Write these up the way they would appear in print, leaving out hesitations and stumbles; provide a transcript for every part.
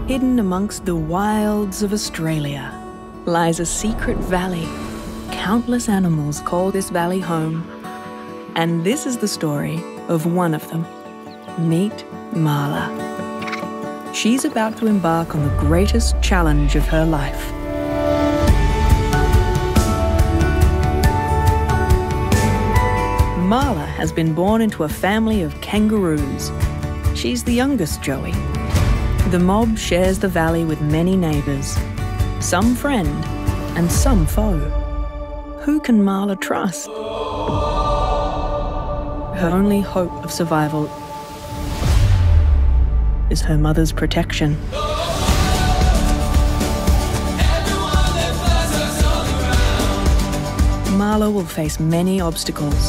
Hidden amongst the wilds of Australia lies a secret valley. Countless animals call this valley home. And this is the story of one of them. Meet Marla. She's about to embark on the greatest challenge of her life. Marla has been born into a family of kangaroos. She's the youngest Joey. The mob shares the valley with many neighbours, some friend and some foe. Who can Marla trust? Her only hope of survival is her mother's protection. Marla will face many obstacles.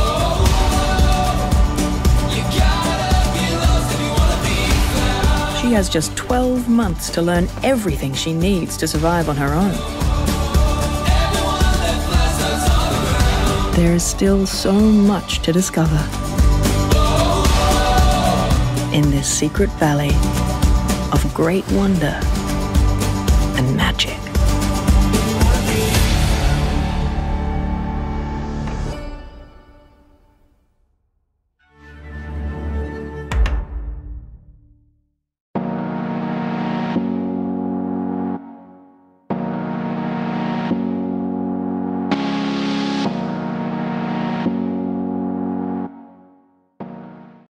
She has just 12 months to learn everything she needs to survive on her own. There is still so much to discover in this secret valley of great wonder and magic.